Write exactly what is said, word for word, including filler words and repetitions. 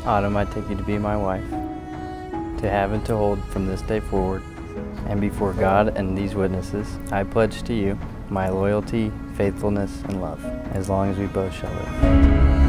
Autumn, I take you to be my wife, to have and to hold from this day forward, and before God and these witnesses, I pledge to you my loyalty, faithfulness, and love, as long as we both shall live.